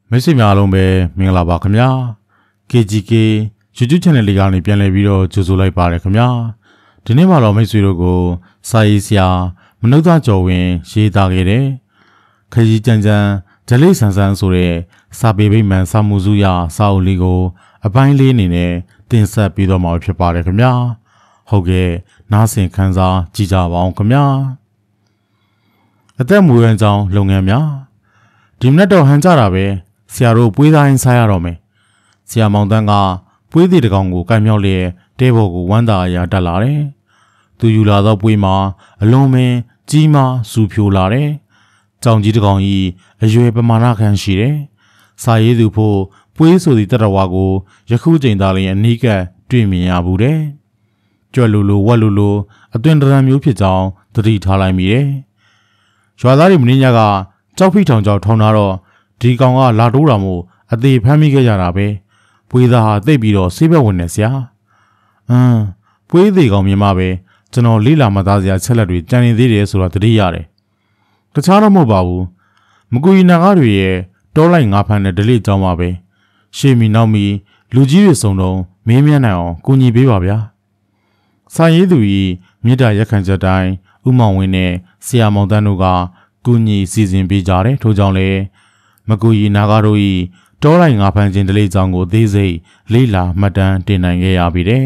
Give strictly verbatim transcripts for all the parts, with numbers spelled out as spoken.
မိတ်ဆွေများလုံးပဲမင်္ဂလာပါခင်ဗျာ ကေ ဂျီ ကေ YouTube Channel လေးကနေပြန်လည်ပြီးတော့ကြိုဆိုလိုက်ပါတယ်ခင်ဗျာဒီနေ့မှာတော့မိတ်ဆွေတို့ကိုစာရေးဆရာမနုဿကျော်ဝင်းရေးသားခဲ့တဲ့ခရီးကြမ်းကြမ်းဓလေ့ဆန်းဆန်းဆိုတဲ့စာပေဗိမာန်စာမှုစုရစာအုပ်လေးကိုအပိုင်းလေးအနေနဲ့တင်ဆက်ပြီးတော့မှာဖြစ်ပါတယ်ခင်ဗျာဟုတ်ကဲ့နားဆင်ခန်းစားကြည့်ကြပါအောင်ခင်ဗျာအသက်မွေးဝမ်းကြောင်းလုပ်ငန်းများဒီမနေ့တော့ဟန်ကြတာပဲဆရာတို့ပွေးသားရင်စားရတော့မယ်ဆရာမောင်တန်းကပွေးသေးတကောင်ကိုကိုင်မြောက်လျက်တဲဘော်ကိုဝမ်းသာအရာတက်လာတယ်သူယူလာသောပွေးမှာအလုံးမင်းကြီးမားစူဖြိုလာတယ်ကြောင်ကြီးတကောင်ကြီးအရွယ်ပမာဏခန့်ရှိတယ်စာရေးသူဖို့ပွေးဆိုသည့်တတဝါကိုယခုချိန်သားလျင်အနီးကပ်တွေ့မြင်ရဘူးတယ်ကြွက်လူလူဝက်လူလူအသွင်တရံမျိုးဖြစ်ကြောင်းသတိထားလိုက်မိတယ်ရွာသားတွေမင်းညကကြောက်ဖိထောင်ကြောက်ထောင်းလာတော့ဒီကောင်ကလာတိုးတာမို့အသေးဖမ်းမိခဲ့ကြတာပဲပွေးသားဟာသိပ်ပြီးတော့ဆေးဘက်ဝင်နေဆရာအင်းပွေးသေးကောင်မြင်မှပဲကျွန်တော်လေးလာမသားစရာချက်လက်တွေကြံနေသေးတယ်ဆိုတာသတိရတယ်တခြားတော့မဟုတ်ပါဘူးမကူရီနာကားတွေရဲ့တောလိုက်ငါးဖမ်းတဲ့ဒလိကြောင်းပါပဲရှေ့မီနောက်မီလူကြီးတွေစုံတော့မင်းမြန်းနိုင်အောင်ကူညီပေးပါဗျာစာရေးသူဤမြေတားရက်ခံချက်တိုင်းဥမောင်ဝင်းနဲ့ဆရာမောင်တန်းတို့ကကူညီစီစဉ်ပေးကြတယ်ထို့ကြောင့်လေမကူရီနာကားတို့ဤတောလိုက်ငါးဖမ်းခြင်းဒလိကြောင်းကိုသေးစိတ်လေးလာမှတ်တမ်းတင်နိုင်ခဲ့ရပြီတဲ့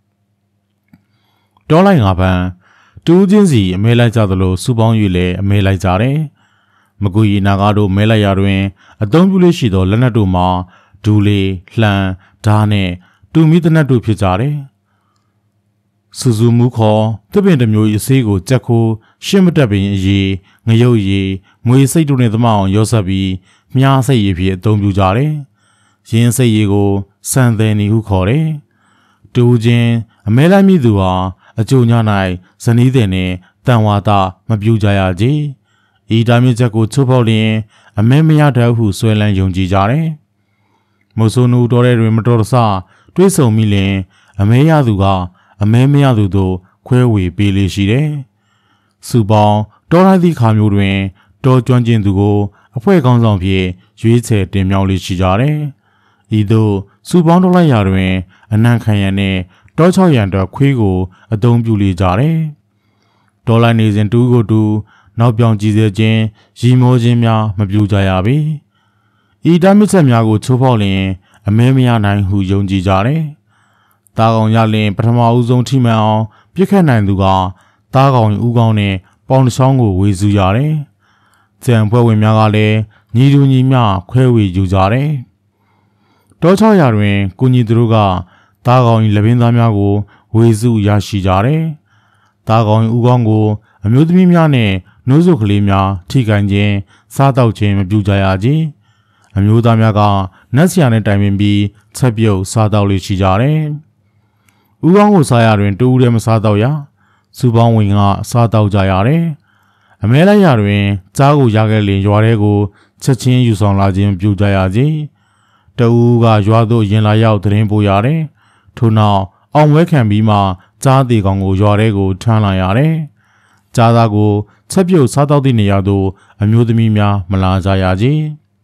တောလိုက်ငါးဖမ်းတူးချင်းစီအမဲလိုက်ကြသလိုစူပေါင်း၍လည်းအမဲလိုက်ကြတယ်မကူရီနာကားတို့မဲလိုက်ရာတွင်အသုံးပြုလေးရှိသောလက်နက်တို့မှာဒူလီလှန်ဓားနဲ့တူမီတနက်တို့ဖြစ်ကြတယ်စူဇူမူခေါ်တပင်တစ်မျိုးအစေးကိုကြက်ခိုးရှင်းမတက်ပင်အရေးငရုတ်ရည်ငွေစိတ်တို့နဲ့သမအောင်ရောဆက်ပြီးမြားစိတ်ရည်ဖြစ်အသုံးပြုကြတယ်ရင်းစိတ်ရည်ကိုစံသည်နီဟုခေါ်တယ်တူချင်းအမဲလိုက်မိသူဟာအကျိုးည၌ဇနီးတဲ့နဲ့တန်ဝါတာမပြူကြရကြဤတာမြင့်ချက်ကိုချိုးဖောက်လျင်အမဲမရတတ်ဟုဆွဲလန်းယုံကြည်ကြတယ်မိုးဆိုးနူတော်တဲ့တွင်မတော်တဆတွေးဆုံမိလျင်အမဲရသူကအမဲမရသူတို့ခွဲဝေပေးလေရှိတယ်စူပေါင်းတော်လိုက်သည့်ခါမျိုးတွင်တော်ကျွမ်းကျင်သူကိုအဖွဲ့ကောင်းဆောင်ဖြင့်ရွေးချယ်တင်မြှောက်လေးရှိကြတယ်ဤသို့စူပေါင်းတော်လိုက်ရာတွင်အနံ့ခံရန်နှင့်တောချောက်ရန်အတွက်ခွေးကိုအသုံးပြုလေကြတယ်ဒေါ်လာနေစဉ်တူးကိုတူနောက်ပြောင်ကြည့်စေခြင်းရီမောခြင်းများမပြူကြရပေဤတားမြစ်ချက်များကိုချိုးဖောက်လျင်အမဲမရနိုင်ဟုယုံကြည်ကြတယ်တားကောင်ရလျင်ပထမဦးဆုံးထိမှန်အောင်ပြစ်ခတ်နိုင်သူကတားကောင်ဦးကောင်းနဲ့ပေါင်တစ်ချောင်းကိုဝေစုရတယ်ကြံဖွဲ့ဝင်များကလည်းညီတူညီမျှခွဲဝေယူကြတယ်တောချောက်ရတွင်ကုညီသူတို့ကတားကောင်၏လက်ပင်သားများကိုဝေစုရရှိကြတယ်တားကောင်၏ဦးကောင်းကိုအမျိုးသမီးများနဲ့နှိုးစုကလေးများထိခိုင်ခြင်းစားတောက်ခြင်းမပြုကြရခြင်းအမျိုးသားများကနတ်ဆရာနဲ့တိုင်ပင်ပြီးချက်ပြုတ်စားတောက်လေးရှိကြတယ်ဦးကောင်းကိုစားရတွင်တူဦးတည်းမစားတောက်ရစူပေါင်းဝင်ကစားတောက်ကြရတယ်အမဲလိုက်ရတွင်ကြားကိုရခဲ့လျင်ရွာထဲကိုချက်ချင်းယူဆောင်လာခြင်းပြုကြရခြင်းတဦးကရွာသို့ရင်လာရောက်သတင်းပို့ရတယ်ထို့နောက်အောင်ဝဲခံပြီးမှကြားသေးကောင်ကိုရွာထဲကိုထမ်းလာရတယ်ကြားသားကိုချက်ပြုတ်စားတောက်သည့်နေရာသို့အမျိုးသမီးများမလာကြရခြင်း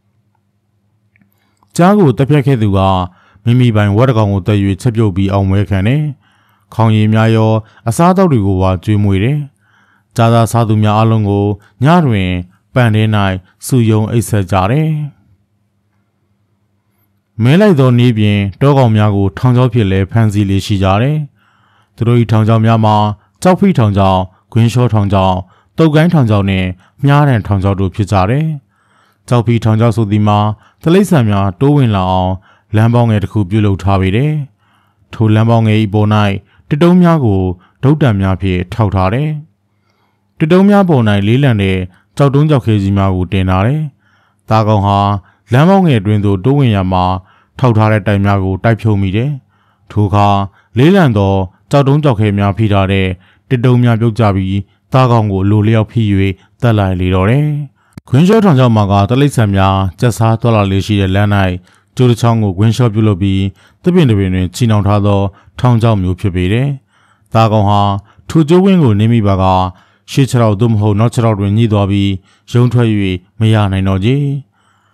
ကြားကိုတက်ဖြတ်ခဲ့သူကမိမိပိုင်ဝက်တကောင်ကိုတက်၍ချက်ပြုတ်ပြီးအောင်ဝဲခံတယ်ခေါင်းရည်များရောအစားအသောက်တွေကိုပါကျွေးမွေတယ်ဂျာသာစားသူများအလုံးကိုညတွင်ပန်ထဲ၌စုယုံအိပ်ဆက်ကြတယ်မဲလိုက်သောနေ့ပြင်တောကောင်များကိုထောင်ချောက်ဖြစ်လဲဖမ်းဆီးလေးရှိကြတယ်သူတို့၏ထောင်ချောက်များမှာကြောက်ဖိထောင်ချောက်ဂွင်းလျှောထောင်ချောက်တုတ်ကိုင်းထောင်ချောက်နှင့်မြားတံထောင်ချောက်တို့ဖြစ်ကြတယ်ကြောက်ဖိထောင်ချောက်ဆိုသည်မှာတလိษံများတိုးဝင်လာအောင်လမ်းပေါင်းငယ်တစ်ခုပြုလုပ်ထားပေတယ်ထိုလမ်းပေါင်းငယ်၏ပေါ်၌တတုံးများကိုဒုတ်တံများဖြင့်ထောက်ထားတယ်တတုံးများပေါ်၌လေးလံတဲ့ကြောက်တုံးကြောက်ခဲကြီးများကိုတင်ထားတယ်။တာကောင်ဟာလမ်းပေါင်းငယ်တွင်သို့တိုးဝင်ရမှာထောက်ထားတဲ့တိုင်များကိုတိုက်ဖြုံမိတယ်။ထိုအခါလေးလံသောကြောက်တုံးကြောက်ခဲများဖိထားတဲ့တတုံးများပြုတ်ကျပြီးတာကောင်ကိုလိုလျောက်ဖိ၍တက်လိုက်လေတော့တယ်။ခွင်းလျှောထောင်ချောက်မှာကတလိษံများကျက်စားသွားလာလေးရှိတဲ့လမ်း၌ကျိုးတစ်ချောင်းကိုခွင်းလျှောပြုလုပ်ပြီးတပင်တပင်တွင်ချီနှောင်ထားသောထောင်ချောက်မျိုးဖြစ်ပေတယ်။တာကောင်ဟာထိုကျိုးဝင်းကိုနေမိပါကရှေ့ခြေထောက်သို့မဟုတ်နောက်ခြေထောက်တွင်ညှိသွားပြီးရုံထွက်၍မရနိုင်တော့ကြ။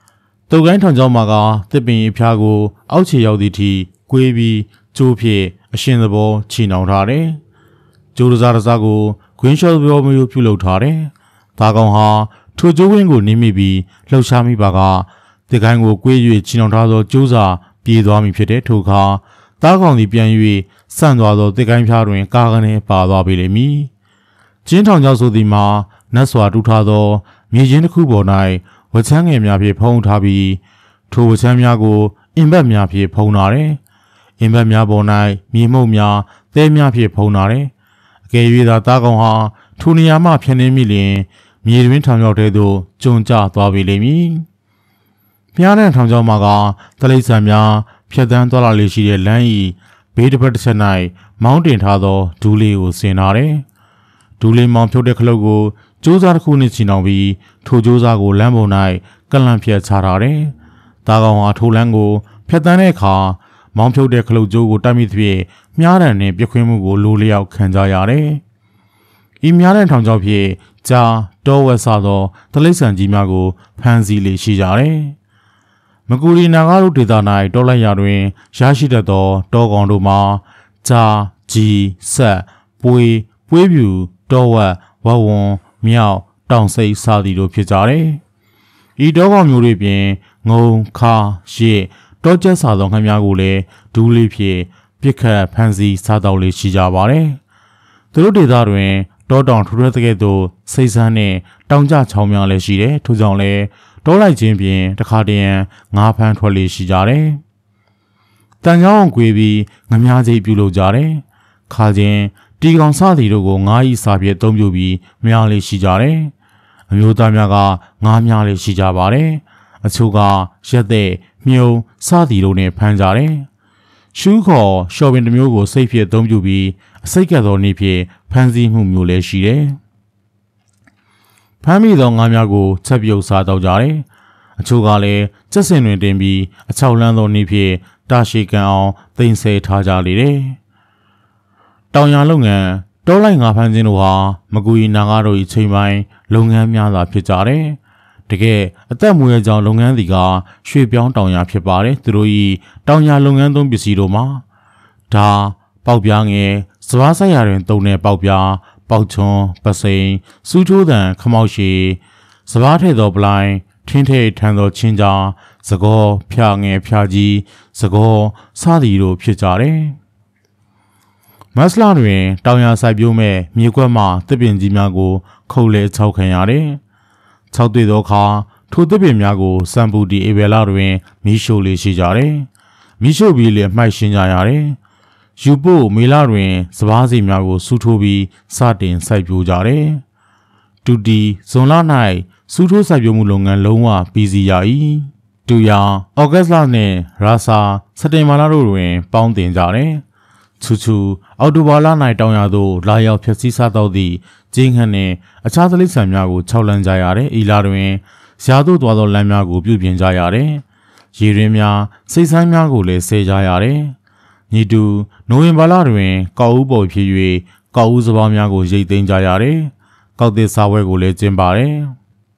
တုတ်ကိုင်းထောင်ကျောင်းမှာကတစ်ပင်အဖျားကိုအောက်ခြေရောက်သည့်ထိကွေးပြီးကျိုးဖြစ်အရှင်သဘောချီနှောင်ထားတယ်။ကျိုးတစားတစားကိုဂွင်းလျှော့ပြောမျိုးပြုလုပ်ထားတယ်။ဒါကောင်ဟာထိုကျိုးဝင်းကိုနင်းမိပြီးလှုပ်ရှားမိပါကတစ်ကိုင်းကိုကွေး၍ချီနှောင်ထားသောကျိုးစာပြေးသွားမိဖြစ်တဲ့ထိုအခါသားကောင်သည်ပြန်၍ဆန့်သွားသောတစ်ကိုင်းဖျားတွင်ကာကနေပါသွားပေလိမ့်မည်။ကျင်းထောင်ကျောင်းဆိုသည်မှာနတ်စွာတူထားသောမြေချင်းတစ်ခုပေါ်၌ဝချမ်းငယ်များဖြင့်ဖုံးထားပြီးထိုဝချမ်းများကိုအင်ဘတ်များဖြင့်ဖုံးထားတယ်။အင်ဘတ်များပေါ်၌မြေမှုန့်များသဲများဖြင့်ဖုံးထားတယ်။အကယ်၍သာသားကောင်ဟာထိုနေရာမှဖြတ်နေမိလျင်မြေတွင်ထောင်ကျောင်းထဲသို့ကျုံကျသွားပေလိမ့်မည်။ဖျားတဲ့ထောင်ကျောင်းမှာကတလိษံများဖြတ်တန်းသွားလာလေရှိတဲ့လမ်းဤဘေးတစ်ဖက်တစ်ချက်၌မောင်းတင်ထားသောဒူးလေးကိုဆင်ထားတယ်။ဒူးလေးမောင်းဖြုတ်တဲ့ခလုတ်ကိုကျိုးစားတစ်ခုနှင့်ချီနှောင်ပြီးထိုကျိုးစားကိုလမ်းပေါ်၌ကလန့်ဖြတ်ချထားတယ်။သားကောင်ဟာထိုလမ်းကိုဖြတ်တန်းတဲ့အခါမောင်းဖြုတ်တဲ့ခလုတ်ကျိုးကိုတိုက်မိသဖြင့်မြားတံနှင့်ပြခွင်းမှုကိုလိုလျောက်ခံကြရတယ်။ဤမြားတံထောင်ကျောင်းဖြင့်ကြာတောဝက်ဆသောတလိษံကြီးများကိုဖမ်းဆီးလေရှိကြတယ်။မကူရီနာဂါတို့ဒေသ၌တောလိုက်ရာတွင်ရရှိတတ်သောတောကောင်တို့မှာကြာကြီးဆက်ပွေးပွေးပြူတောဝက်ဝဝွန်မြောက်တောင်စိတ်စသည်တို့ဖြစ်ကြတယ်။ဤတောကောင်မျိုးတွေပြင်ငုံခါရစ်တောကျက်စာသောငှက်များကိုလည်းဒူးလေးဖြင့်ပြစ်ခတ်ဖမ်းဆီးစားတောက်လေးရှိကြပါတယ်။သူတို့ဒေသတွင်တောတောင်ထူထပ်တဲ့ကဲ့သို့စိတ်ဆန်းနဲ့တောင်ကျချောင်းများလည်းရှိတယ်။ထို့ကြောင့်လည်းတောလိုက်ခြင်းဖြင့်တခါတည်းငါးဖမ်းထွက်လေးရှိကြတယ်။တန်ကြောင်းကွေပြီးငမားကြီးပြုလုပ်ကြတယ်။ခါချင်းတီကောင်စသည်တို့ကိုငါးဤစာပြည့်အသုံးပြုပြီးများလေးရှိကြတယ်။အမျိုးသားများကငါးများလေးရှိကြပါတယ်။အချို့ကရက်တဲ့မြုံစသည်တို့နဲ့ဖမ်းကြတယ်။ရှူးခေါ်ရှော်ပင်တစ်မျိုးကိုစိတ်ဖြင့်အသုံးပြုပြီးအစိတ်ကပ်သောနေ့ဖြင့်ဖမ်းဆီးမှုမျိုးလည်းရှိတယ်။ဖမ်းမိသောငါးများကိုချက်ပြုတ်စားတော့ကြတယ်။အချို့ကလည်းစက်စင်တွင်တင်ပြီးအချောက်လန်းသောနေ့ဖြင့်တာရှိကန်အောင်သိမ်းဆဲထားကြလေတယ်။တောင်ယာလုပ်ငန်းတောလိုက်ငါးဖမ်းခြင်းတို့ဟာမကူရီနာဂါတို့၏ချိန်ပိုင်းလုပ်ငန်းများသာဖြစ်ကြတယ်။တကယ်အသက်မွေးကြောင်လုပ်ငန်းသည်ကရွှေပြောင်းတောင်ယာဖြစ်ပါတယ်။သူတို့၏တောင်ယာလုပ်ငန်းသုံးပစ္စည်းတို့မှာဒါပေါက်ပြားငယ်စပါးဆိုင်ရာတွင်သုံးတဲ့ပေါက်ပြားပေါက်ချွန်းပစိန်စူးချိုးတံခမောက်ရှည်စပါးထဲသောပလိုင်းထင်းထဲထန်သောချင်းကြားစကောဖြာငယ်ဖြာကြီးစကောစသည်တို့ဖြစ်ကြတယ်။မတ်လတွင်တောင်ယာစိုက်ပျိုးမဲ့မြေကွက်မှတစ်ပင်ကြီးများကိုခုတ်လဲချောက်ခံရတယ်။ချောက်တွေ့သောအခါထိုတစ်ပင်များကိုစံပူတီအေဘယ်လာတွင်မီးရှို့လေးရှိကြတယ်။မီးရှို့ပြီးလည်းမှိုက်ရှင်းကြရတယ်။ယူပို့မေလတွင်စပားစီများကိုစူးထိုးပြီးစတင်စိုက်ပျိုးကြတယ်။တူတီဇွန်လ၌စူးထိုးစိုက်ပျိုးမှုလုပ်ငန်းလုံးဝပြီးစီးရ၏။တူယာဩဂတ်လနှင့်ရာဆာစက်တင်ဘာလတို့တွင်ပေါင်းတင်ကြတယ်။ချူချူအောက်တိုဘာလ၌တောင်ရသို့လာရောက်ဖျက်ဆီးစားတော့သည့်ကျင်းခန့်နှင့်အခြားသလိษံများကိုခြောက်လန့်ကြရတယ်။ဤလတွင်ရာသို့သွားသောလမ်းများကိုပြုပြင်ကြရတယ်။ရေရင်းများစိတ်ဆန်းများကိုလည်းဆဲကြရတယ်။ညီတူနိုဝင်ဘာလတွင်ကောက်ဦးပေါ်ဖြစ်၍ကောက်ဦးစပါးများကိုရိတ်သိမ်းကြရတယ်။ကောက်သစ်စားပွဲကိုလည်းကျင်းပါတယ်။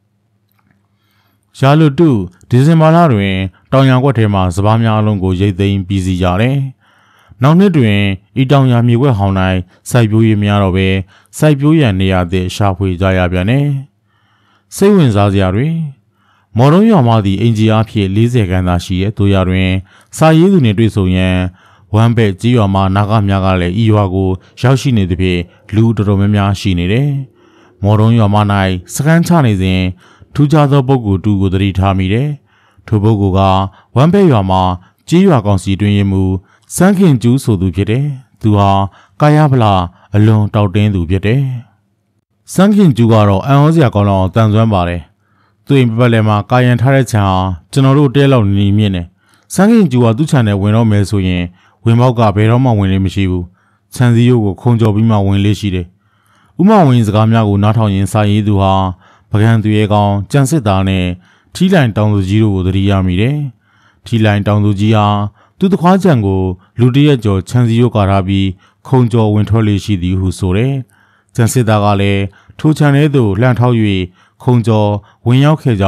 ရာလူတုဒီဇင်ဘာလတွင်တောင်ယာကွက်ထဲမှစပါးများအလုံးကိုရိတ်သိမ်းပြီးစီကြရတယ်။နောက်နှစ်တွင်ဤတောင်ယာမြေကွက်ဟောင်း၌စိုက်ပျိုးရများတော့ပဲစိုက်ပျိုးရန်နေရာသည့်ရှာဖွေကြရပြန်တယ်။စိတ်ဝင်စားစရာတွေမော်တော်ရွာမှသည့်အင်ဂျီအားဖြင့်၄၀ခန်းသာရှိတဲ့တို့ရတွင်စာရေးသူနှင့်တွေ့ဆုံရန်ဝမ်ဘက်ကြီးရွာမှနာဂများကလည်းဤရွာကိုရောက်ရှိနေသဖြင့်လူတော်တော်များများရှိနေတယ်။မော်တော်ရွာမှ၌စကန်ချနေစဉ်ထူးခြားသောပုဂ္ဂိုလ်တူကိုသတိထားမိတယ်။ထိုပုဂ္ဂိုလ်ကဝမ်ဘက်ရွာမှကြီးရွာကောင်စီတွင်ရမှုစန်းခင်ကျူးဆိုသူဖြစ်တယ်။သူဟာကာယဗလာအလွန်တောက်တင်းသူဖြစ်တယ်။စန်းခင်ကျူးကတော့အံ့ဩစရာကောင်းတော့တန်ဆွမ်းပါတယ်။သူ့အိမ်ပတ်လည်မှာကာယံထားတဲ့ခြံဟာကျွန်တော်တို့တဲလောက်နေမြင့်နေ။စန်းခင်ကျူးကသူ့ခြံထဲဝင်တော့မယ်ဆိုရင်ဝင်ပေါက်ကဘယ်တော့မှဝင်လေးမရှိဘူး။ခြံစည်းရိုးကိုခုံကျော်ပြီးမှဝင်လေးရှိတယ်။ဥမဝင်စကားများကိုနားထောင်ရင်စာရေးသူဟာပကံသူရဲကောင်ကြံစစ်သားနဲ့ထီလိုင်တောင်သူကြီးတို့ကိုသတိရမိတယ်။ထီလိုင်တောင်သူကြီးဟာသူ့တခွားခြံကိုလူတရက်ကျော်ခြံစည်းရိုးကာထားပြီးခုံကျော်ဝင်ထွက်လေးရှိသည်ဟုဆိုတယ်။ကြံစစ်သားကလည်းထိုခြံထဲသို့လှမ်းထောက်၍ခုံကျော်ဝင်ရောက်ခဲ့ကြောင်း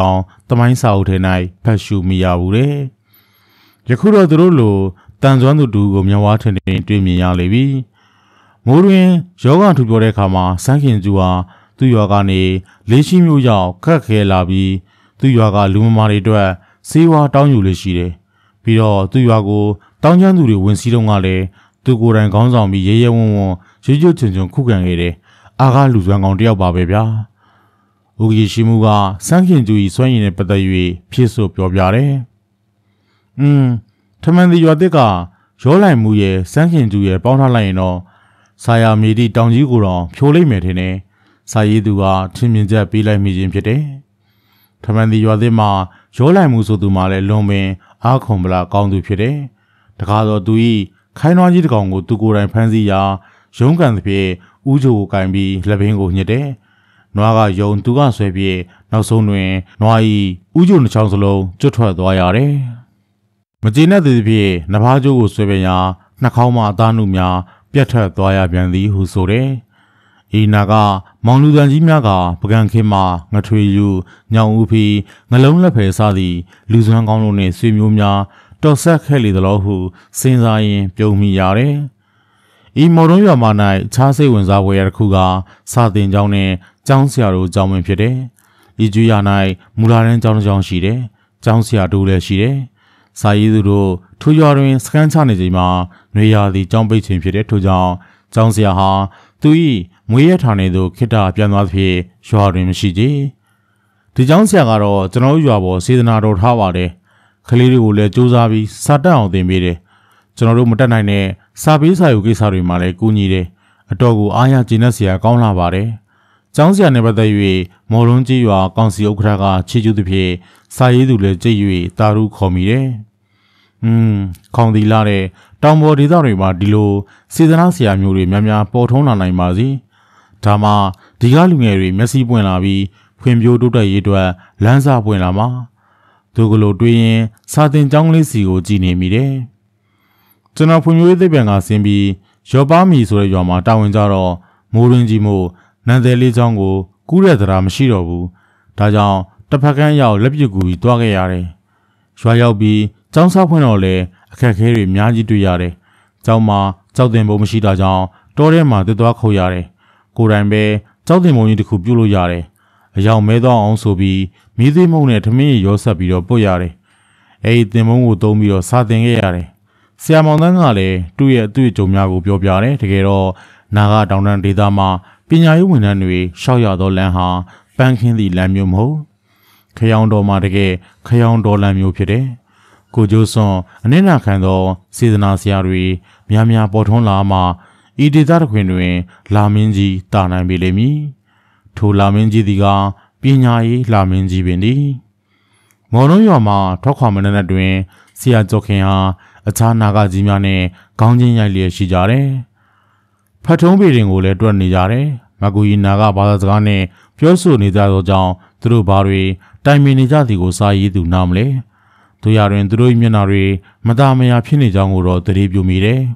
တမိုင်းစာအုပ်ထဲ၌ဖတ်ရှုမိရဘူးတဲ့ယခုတော့သူတို့လိုတန်စွမ်းသူတူကိုမျက်ဝါးထင်ထင်တွေ့မြင်ရလေပြီမိုးတွင်ယောဂထူပြောတဲ့အခါမှာစန်းခင်ကျူဟာသူ့ရွာကနေလေးရှိမျိုးရောက်ခက်ခဲလာပြီးသူ့ရွာကလူမမာတွေအတွက်စေဝါတောင်းယူလေရှိတယ်ပြီးတော့သူ့ရွာကိုတောင်းချမ်းသူတွေဝင်စီးတော့ကလည်းသူကိုယ်တိုင်ခေါင်းဆောင်ပြီးရဲရဲဝံ့ဝံ့ရွရွချွန်ချွန်ခုခံခဲ့တယ်အာကားလူစွမ်းကောင်တယောက်ပါပဲဗျာ။ဦးကြီးရှိမှုကစန်းခင်ကျူ၏စွမ်းရည်နဲ့ပတ်သက်၍ဖြစ်ဆိုပြောပြတယ်။อืมထမန်ဒီရွာတစ်ကရောလိုက်မှုရဲ့စန်းခင်ကျူရဲ့ပေါင်းထားလိုက်ရင်တော့ဆာယာမီတီတောင်ကြီးကိုတော့ဖြိုးလိုက်မယ်ထင်တယ်။စာရေးသူကထင်မြင်ချက်ပေးလိုက်မိခြင်းဖြစ်တယ်။ထမန်ဒီရွာတစ်မှာရောလိုက်မှုဆိုသူမှလည်းလွန်ပင်အားခုံပလာကောင်းသူဖြစ်တယ်။တခါတော့သူ၏ခိုင်းနွားကြီးတစ်ကောင်ကိုသူကိုယ်တိုင်ဖမ်းဆီးရာရုံးကန်သဖြင့်ဦးချိုကိုကင်ပြီးလက်ပင်ကိုညှစ်တယ်။နွားကယုံသူကဆွဲပြေနောက်ဆုံးတွင်နွား၏ဦးချိုနှချောင်းစလုံးကျွတ်ထွက်သွားရတယ်။မကျေနပ်သည်ဖြင့်နဖားကျိုးကိုဆွဲပြန်ရာနှာခေါင်းမှအသားနုများပြတ်ထွက်သွားရပြန်သည်ဟုဆိုတယ်။ဤနာကမောင်လူတန်ကြီးများကပကံခင်းမှငထွေယူညောင်ဦးဖီငလုံးလက်ဖယ်စားသည့်လူစွမ်းကောင်းတို့နှင့်ဆွေမျိုးများတော်ဆက်ခဲ့လေသလိုဟုစဉ်းစားရင်ပြုံးမိရတယ်။ဤမော်တွန်းရွာမှ၌ခြားစိတ်ဝင်စားပွဲရတစ်ခုကစာတင်ကျောင်းနှင့်ကျောင်းဆရာတို့ကျောင်းဝင်ဖြစ်တယ်။ဤကျွေးရ၌မူလာတန်းကျောင်းတစ်ကျောင်းရှိတယ်။ကျောင်းဆရာတို့လည်းရှိတယ်။စာရေးသူတို့ထိုရွာတွင်စခန်းချနေချိန်မှာနွေရာသီကျောင်းပိတ်ချိန်ဖြစ်တဲ့ထို့ကြောင့်ကျောင်းဆရာဟာသူ၏မွေးရထားနေသူခိတ္တပြန်သွားသဖြင့်ရွာတွင်မရှိကြ။ဒီကျောင်းဆရာကတော့ကျွန်တော်ရွာပေါ်စေတနာတော်ထားပါတယ်။ကလေးတွေကိုလည်းစူးစမ်းပြီးစာတက်အောင်သင်ပေးတယ်။ကျွန်တော်တို့မတက်နိုင်တဲ့စာပေးစာယူကိစ္စတွေမှာလည်းကူညီတယ်။အတော်ကိုအားရကျေနပ်စရာကောင်းလာပါတယ်။ကျောင်းဆရာနဲ့ပတ်သက်၍မော်လွန်းကြီးရွာကောင်စီဥက္ကဋ္ဌကချီးကျူးသဖြင့်စာရေးသူလည်းကြိတ်၍တာရုခေါ်မိတယ်။อืมခေါင်းသီလာတဲ့တောင်ပေါ်ဒေသတွေမှာဒီလိုစေတနာဆရာမျိုးတွေများများပေါ်ထုံးလာနိုင်ပါစေ။ဒါမှဒီကားလူငယ်တွေမျက်စိပွင့်လာပြီးဖွံ့ဖြိုးတိုးတက်ရေးအတွက်လမ်းစာပွင့်လာမှာသူကလိုတွေးရင်စာတင်ကျောင်းလေးစီကိုကြည်နေမိတယ်။ကျွန်တော်ဖွံ့ဖြိုးရေးသိပ္ပံကဆင်းပြီးရော်ပါမီဆိုတဲ့ရွာမှာတာဝန်ကြတော့မိုးရင်းကြီးမို့နန်းသေးလေးကျောင်းကိုကူးတဲ့တရားမရှိတော့ဘူး။ဒါကြောင့်တစ်ဖက်ကန်းရောက်လက်ပြကူပြီးတွားခဲ့ရတယ်။ရွာရောက်ပြီးကျောင်းစားဖွင့်တော့လေအခက်အခဲတွေအများကြီးတွေ့ရတယ်။ကျောင်းမှာကြောက်တင်ပုံမရှိတာကြောင့်တောထဲမှာတက်သွားခုတ်ရတယ်။ကိုယ်တိုင်ပဲကြောက်တင်ပုံကြီးတစ်ခုပြုတ်လို့ရတယ်။အယောင်မဲသွားအောင်ဆိုပြီးမီးသေးမုံနဲ့ထမင်းရောဆက်ပြီးတော့ပုတ်ရတယ်။အဲဒီတင်ပုံကိုသုံးပြီးတော့စာတင်ခဲ့ရတယ်။ဆရာမောင်တန်းကလည်းသူ့ရဲ့အတွေ့အကြုံများကိုပြောပြတယ်။တကယ်တော့နာဂတောင်တန်းဒေသမှာပညာရေးဝန်ထမ်းတွေရှောက်ရသောလမ်းဟာပန်းခင်းသည့်လမ်းမျိုးမဟုတ်ခရောင်တော်မှာတကယ်ခရောင်တော်လမ်းမျိုးဖြစ်တယ်။ကိုကျိုးစွန်အနည်းနာခံသောစေတနာဆရာတွေများများပေါ်ထွန်းလာမှဤဒေသတစ်ခွင်တွင်လာမင်းကြီးတာနိုင်ပေလိမ့်မည်။ထိုလာမင်းကြီးသည်ကပညာရေးလာမင်းကြီးပင်သည်။မော်လုံးရွာမှာထွက်ခွာမနက်တွင်ဆရာကျော်ခင်ဟာအခြားနာဂကြီးများနဲ့ခေါင်းချင်းရိုက်လျက်ရှိကြတယ်။ဖတ်ထုံးပေတင်ကိုလည်းတွက်နေကြတယ်။မကူကြီးနာဂဘာသာစကားနဲ့ပြောဆိုနေကြသောကြောင့်သူတို့ဘာတွေတိုင်ပင်နေကြသည်ကိုစာရေးသူနားမလဲ။တို့ရတွင်သူတို့၏မျက်နှာတွေမသားမယာဖြစ်နေကြောင်းကိုတော့သတိပြုမိတယ်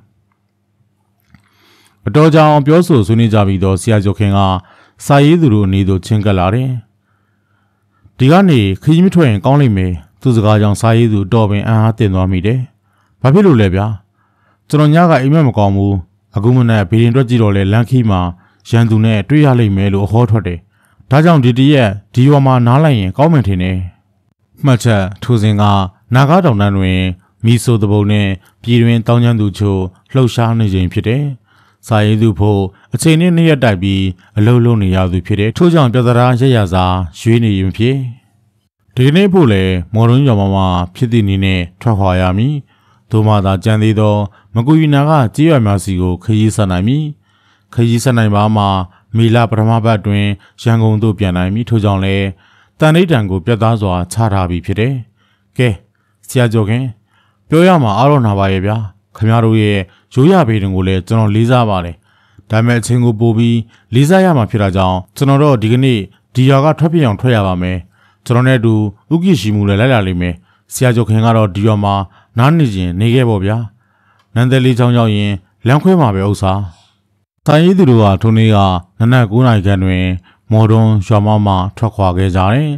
။အတော်ကြောင်ပြောဆိုဆွေးနွေးကြပြီးတော့ဆရာကျော်ခင်ကစာရေးသူတို့အနေသို့ချင်းကပ်လာတယ်။ဒီကနေခကြီးမထွက်ရင်ကောင်းလိမ့်မယ်။သူစကားကြောင့်စာရေးသူတော်ပင်အံ့အားတင်သွားမိတယ်။ဘာဖြစ်လို့လဲဗျာ။ကျွန်တော်ညကအိမ်မက်မကောင်းဘူး။အခုမနေ့ဘေးရင်တွက်ကြည့်တော့လေလမ်းခီးမှာရန်သူနဲ့တွေ့ရလိမ့်မယ်လို့အဟောထွက်တယ်။ဒါကြောင့်ဒီတရက်ဒီရွာမှာနားလိုက်ရင်ကောင်းမှန်ထင်တယ်။မှတ်ချက်ထိုစဉ်ကနာဂတောင်တန်းတွင်မီဆိုတပုံနဲ့ပြည်တွင်တောင်းကျမ်းသူချို့လှုပ်ရှားနေခြင်းဖြစ်တယ်။စာရေးသူဖို့အချိန်နဲ့နှစ်ရက်တိုက်ပြီးအလုံးလုံးနေရသူဖြစ်တယ်။ထို့ကြောင့်ပြဿနာရရစာရွေးနေရင်ဖြစ်ဒီနေ့ဖို့လေမော်တွန်းရွာမှာဖြစ်သည့်နည်းနဲ့ထွက်ခွာရမည်။သို့မှသာကြံသေးသောမကူရီနာကကြေးရွာများစီကိုခရီးဆက်နိုင်မည်။ခရီးဆက်နိုင်ပါမှမေလပထမပတ်တွင်ရန်ကုန်သို့ပြန်နိုင်မည်ထို့ကြောင့်လည်းတန်ဋိဌာန်ကိုပြတ်သားစွာချထားပြီးဖြစ်တယ်။ကဲဆရာကျော်ခင်ပြောရမှာအားတော့နာပါရဲ့ဗျာခင်ဗျားတို့ရဲ့ရိုးရပေတင်ကိုလည်းကျွန်တော်လေးစားပါတယ်။ဒါပေမဲ့အချင်းကိုပို့ပြီးလေးစားရမှာဖြစ်တာကြောင့်ကျွန်တော်တို့ဒီကနေ့ဒီရွာကထွက်ပြေးအောင်ထွက်ရပါမယ်။ကျွန်တော်နဲ့အတူဥက္ကိရှိမှုလည်းလိုက်လာလိမ့်မယ်။ဆရာကျော်ခင်ကတော့ဒီရွာမှာနားနေခြင်းနေခဲ့ပေါ့ဗျာ။နန်းသေးလေးချောင်းရောက်ရင်လမ်းခွဲမှာပဲဥစ္စာ။တိုင်းရေးသူတို့ကထိုနေ့ကနနက်၉နာရီခန့်တွင်မော်တွန်းရွာမမှထွက်ခွာခဲ့ကြတယ်။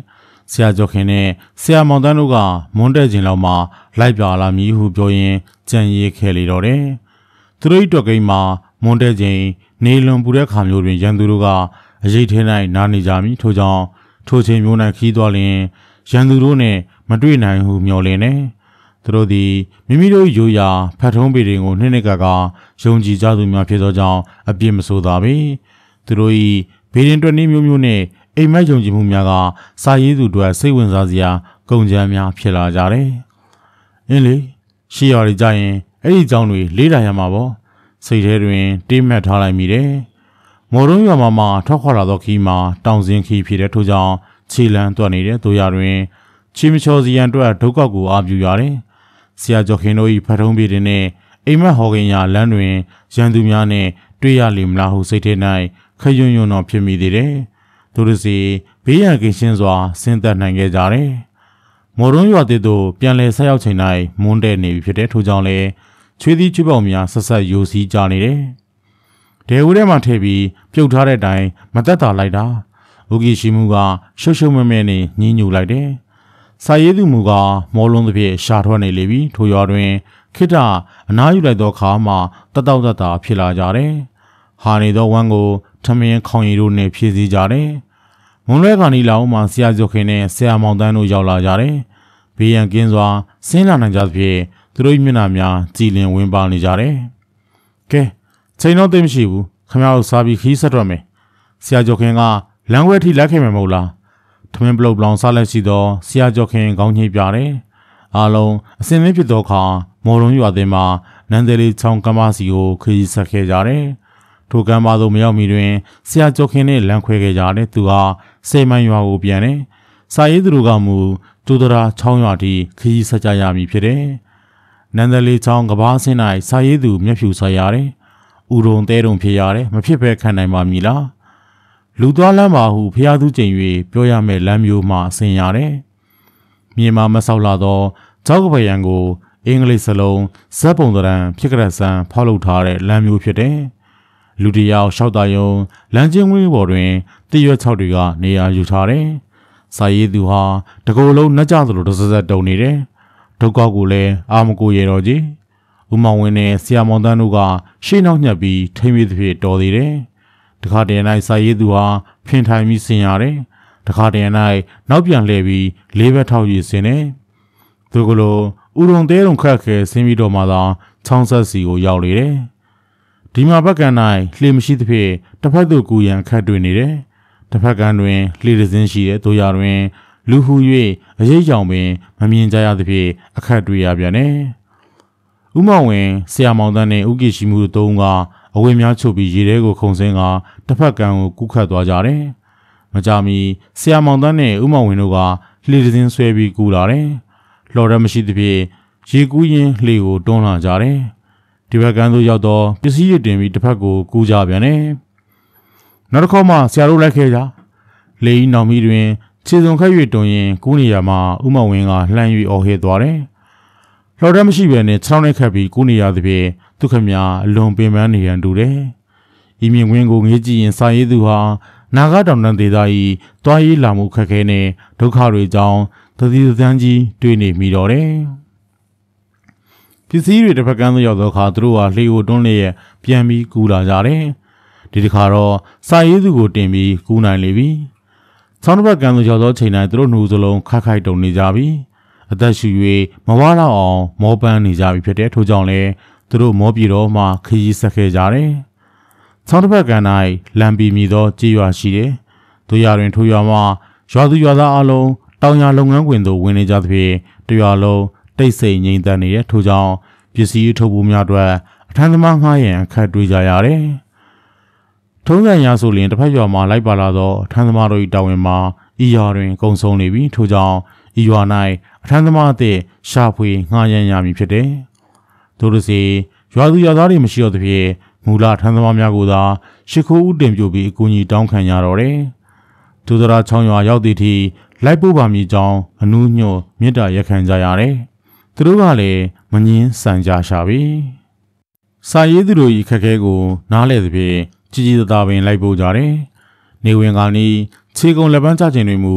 ဆရာကျော်ခင်နဲ့ဆရာမောင်တန်းတို့ကမွန်းတဲ့ချိန်လောက်မှာလိုက်ပြလာမည်ဟုပြောရင်းကြံရည်ခဲ့လေတော့တယ်။သူတို့၏တော်ကိန်းမှာမွန်းတဲ့ချိန်နေလွန်ပူတဲ့ခါမျိုးတွင်ရန်သူတို့ကအရေးထဲ၌နားနေကြမည်ထို့ကြောင့်ထိုချိန်မျိုး၌ခီးသွားလျင်ရန်သူတို့နှင့်မတွေ့နိုင်ဟုမျှော်လင့်နေသူတို့သည်မိမိတို့ရိုးရာဖတ်ထုံးပေတွေကိုနှစ်နှစ်ကကယုံကြည်ကြသူများဖြစ်သောကြောင့်အပြစ်မဆိုးသာပေသူတို့၏ဘေးရင်တွက်နည်းမျိုးမျိုးနှင့်အိမ်မက်ယုံကြည်မှုများကစာရေးသူတို့စိတ်ဝင်စားစရာကုန်ကြမ်းများဖြစ်လာကြတယ်။အင်းလေရှေ့ရည်ကြရင်အဲ့ဒီအကြောင်းတွေလေးလာရမှာပေါ့စိတ်ထဲတွင်တေးမှတ်ထားလိုက်မိတယ်။မော်ရုံးရွာမှာမှထွက်ခွာလာသောခီးမှာတောင်စင်းခီးဖြစ်တဲ့ထို့ကြောင့်ခြေလန်းတွက်နေတဲ့တို့ရတွင်ချီမချော်စီရန်အတွက်ဒုက္ခကိုအားပြုရတယ်။ဆရာကျော်ခင်တို့၏ဖတ်ထုံးပေတွေနဲ့အိမ်မက်ဟော်ကင်ယာလမ်းတွင်ရန်သူများနဲ့တွေ့ရလိမ့်မလားဟုစိတ်ထဲ၌ခရွံ့ရွံ့တော့ဖြစ်မိသေးတယ်။သူတို့စီဘေးရန်ကင်းရှင်းစွာဆင်းသက်နိုင်ခဲ့ကြတယ်။မော်ရုံးရွာတဲ့သို့ပြန်လည်ဆက်ရောက်ချိန်၌မွန်းတဲ့နေပြီဖြစ်တဲ့ထို့ကြောင့်လည်းချွေးသီးချွေးပေါက်များဆက်ဆက်ယိုစီးကြနေတယ်။ဒေဝထဲမှာထည့်ပြီးပြုတ်ထားတဲ့အတိုင်းမသက်သာလိုက်တာ။ဥကီရှိမှုကရှုပ်ရှုပ်မဲမဲနဲ့ညှင်းညူလိုက်တယ်။စာရေးသူမူကမောလုံးသဖြင့်ရှာထွက်နေလေပြီထိုရွာတွင်ခိတ္တအနားယူလိုက်သောခါမှတတောက်တတာဖြစ်လာကြတယ်။ဟာနေသောဝမ်းကိုထမင်းခေါင်ရည်တို့နှင့်ဖြည့်စည်းကြတယ်။မွန်လွဲခါနီလောင်မှဆရာကျော်ခင်နဲ့ဆရာမောင်တန်းတို့ရောက်လာကြတယ်။ဘေးရန်ကင်းစွာဆင်းလာနိုင်ကြသဖြင့်သူတို့မျက်နှာများကြည်လင်ဝင်ပါနေကြတယ်။ကဲချိန်တော့သိမရှိဘူးခမရတို့စားပြီးခီးဆက်တော့မယ်။ဆရာကျော်ခင်ကလမ်းခွဲထိလိုက်ခဲ့မယ်မဟုတ်လား။ထမင်းပလုတ်ပလောင်စားလက်ရှိသောဆရာကျော်ခင်ခေါင်းညှိပြတယ်။အားလုံးအစင်းမင်းဖြစ်သောအခါမော်ရုံးရွာသည်မှာနန်းသေးလေးချောင်းကမ်းပါစီကိုခရီးဆက်ခဲ့ကြတယ်။ထိုကမ်းပါသို့မရောက်မီတွင်ဆရာကျော်ခင်နှင့်လမ်းခွဲခဲ့ကြတယ်။သူဟာစေမိုင်းရွာကိုပြန်တယ်။စာရေးသူတို့ကမူကျိုးတရာချောင်းရွာထိခရီးဆက်ကြရမည်ဖြစ်တယ်။နန်းသေးလေးချောင်းကဘာဆင်း၌စာရေးသူမျက်ဖြူဆက်ရတယ်။ဥရုံတဲတုံဖြစ်ရတယ်မဖြစ်ဘဲခံနိုင်ပါမည်လား။လူသွားလမ်းပါဟုဖျားသူကျင်၍ပြောရမယ့်လမ်းမျိုးမှဆင်ရတယ်။မြေမှာမဆောက်လာသောကြောက်ကပယံကိုအင်္ဂလိပ်စလုံးဇက်ပုံသဏ္ဍာန်ဖြစ်ကြတဲ့ဆန်းဖောက်လုပ်ထားတဲ့လမ်းမျိုးဖြစ်တယ်။လူတယောက်ရှောက်တာယုံလမ်းချင်းဝင်းပေါ်တွင်တရွက်၆တွေကနေရာယူထားတယ်။စာရေးသူဟာတကိုယ်လုံးနှက်ကြသလိုတစ်စက်စက်တုံနေတယ်။ဒုက္ခကိုလည်းအာမကိုရေတော်ကြီး။ဦးမောင်ဝင်းနဲ့ဆရာမောင်တန်းတို့ကရှေ့နောက်ညှပ်ပြီးထိမ့်မိသဖြင့်တော်သေးတယ်။တခါတည်း၌စာရေးသူဟာဖင်ထိုင်ပြီးဆင်ရတယ်။တခါတည်း၌နောက်ပြန်လှည့်ပြီးလေးဘက်ထောက်ရည်ဆင်တယ်။သူကလိုဥရုံသေးုံခက်ခဲဆင်းပြီးတော့မှသာချောင်းဆက်စီကိုရောက်လေတယ်။ဒီမှာဘက်ကန်၌လှေမရှိသဖြင့်တစ်ဖက်သို့ကူရန်ခတ်တွေ့နေတယ်။တစ်ဖက်ကန်တွင်လှေတစ်စင်းရှိတဲ့တို့ရတွင်လူဟူ၍အရေးကြောင်ပင်မမြင်ကြရသဖြင့်အခက်တွေ့ရပြန်တယ်။ဦးမောင်ဝင်ဆရာမောင်တန်းနဲ့ဥကိရှိမှုတို့သုံးကအဝတ်များချုပ်ပြီးရေထဲကိုခုန်ဆင်းကတစ်ဖက်ကန်ကိုကူးခတ်သွားကြတယ်။မကြမီဆရာမောင်တန်းနဲ့ဦးမောင်ဝင်တို့ကလှေတစ်စင်းဆွဲပြီးကူလာတယ်။လော်ရမရှိသဖြင့်ရေကူးရင်းလှေကိုတွန်းလာကြတယ်။ဒီဘက်ကန်သို့ရောက်တော့ပစ္စည်းရတင်ပြီးတစ်ဖက်ကိုကူးကြပြန်တယ်။နောက်တစ်ခေါက်မှဆရာတို့လိုက်ခဲ့ကြ။လေကြီးနောင်မီတွင်ခြေစုံခတ်၍တွန်းရင်ကူးနေရမှာဦးမောင်ဝင်းကလှမ်း၍အော်ဟစ်သွားတယ်။လော်ရမရှိဘဲနဲ့ခြေထောက်နဲ့ခတ်ပြီးကူးနေရသဖြင့်ဒုက္ခများအလွန်ပင်ပန်းနေရန်တူတယ်။ဤမြင့်ဝင်းကိုငေးကြည့်ရင်စာရေးသူဟာနာဂတောင်တန်းဒေသ၏တွားရေးလာမှုခက်ခဲနဲ့ဒုက္ခတွေကြောင့်သတိသန်းကြီးတွေ့နေမိတော့တယ်။ပစ္စည်းတွေတစ်ဖက်ကန်းသို့ရောက်သောအခါသူတို့ဟာလှေကိုတွန်းလျက်ပြန်ပြီးကူးလာကြတယ်။ဒီတစ်ခါတော့စာရေးသူကိုတင်ပြီးကူးနိုင်လေပြီ။ဆောင်းတစ်ဖက်ကန်းသို့ရောက်သောချိန်တိုင်းသူတို့နှူစလုံးခက်ခိုက်တုံနေကြပြီ။အသက်ရှူ၍မဝါတော့အောင်မောပန်းနေကြပြီဖြစ်တဲ့ထို့ကြောင့်လည်းသူတို့မောပြေတော့မှခရီးဆက်ခဲ့ကြတယ်။ဆောင်းတစ်ဖက်ကန်း၌လမ်းပြီးမြည်သောကြေးရွာရှိတယ်။တို့ရတွင်ထိုရွာမှာရွာသူရွာသားအလုံးတောင်ယာလုပ်ငန်းခွင်သို့ဝင်နေကြသဖြင့်တရွာလုံးတိတ်ဆိတ်ငြိမ်သက်နေတဲ့ထို့ကြောင့်ပစ္စည်းထုတ်ဖို့များအတွက်အထမ်းသမားငှားရန်အခက်တွေ့ကြရတယ်။ထုံးစံရာဆိုရင်တစ်ဖက်ရွာမှာလိုက်ပါလာသောအထမ်းသမားတို့၏တာဝန်မှာဤရွာတွင်ကုံဆုံးနေပြီထို့ကြောင့်ဤရွာ၌အထမ်းသမားအသည့်ရှာဖွေငှားရန်ရမည်ဖြစ်တယ်။ထို့လိုစီရွာသူရွာသားတွေမရှိတော့သဖြင့်မူလထမ်းသမားများကိုသာရှ िख ိုးဦးတင်ပြပြီးအကူအညီတောင်းခံရတော့တယ်။ဒုဒရာချောင်းရွာရောက်သည့်ထိလိုက်ပို့ပါမည်ကြောင်းအနူးညွတ်မေတ္တာရက်ခံကြရတယ်။သူတို့ကလည်းမငင်းဆန်ကြရှာပြီ။စာရေးသူတို့၏ခက်ခဲကိုနားလဲသဖြင့်ကြီးကြီးသားသားပင်လိုက်ပို့ကြတယ်။နေဝင်ကနီးခြေကုံလက်ပန်းချခြင်းတွေမူ